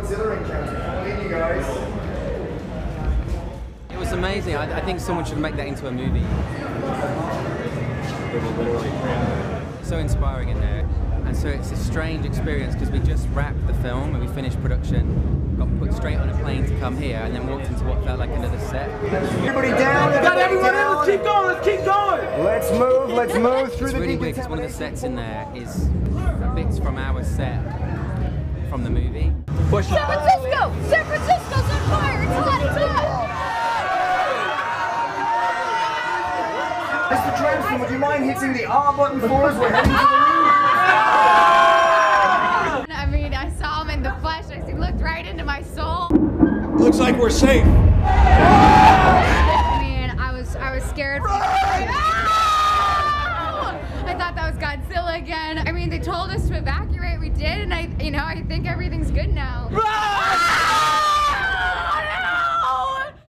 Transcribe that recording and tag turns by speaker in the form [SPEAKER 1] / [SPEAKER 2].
[SPEAKER 1] Godzilla encounter coming in, you guys.
[SPEAKER 2] It was amazing. I think someone should make that into a movie. So inspiring in there. And so it's a strange experience because we just wrapped the film and we finished production, got put straight on a plane to come here and then walked into what felt like another set.
[SPEAKER 1] Everybody down!
[SPEAKER 3] Got everyone in! Let's keep going! Let's keep going!
[SPEAKER 1] Let's move through
[SPEAKER 2] it's
[SPEAKER 1] the
[SPEAKER 2] really weird because one of the sets in there is bits from our set from the movie.
[SPEAKER 4] San Francisco! San Francisco's on fire! It's hot! It's hot!
[SPEAKER 1] Mr. Transfer, would you mind hitting the R button for us? We're heading to the room.
[SPEAKER 4] I mean, I saw him in the flesh. He looked right into my soul.
[SPEAKER 3] Looks like we're safe.
[SPEAKER 4] I mean, I was scared. I thought that was Godzilla again. I mean, they told us to evacuate. We did, and I think everything's good now.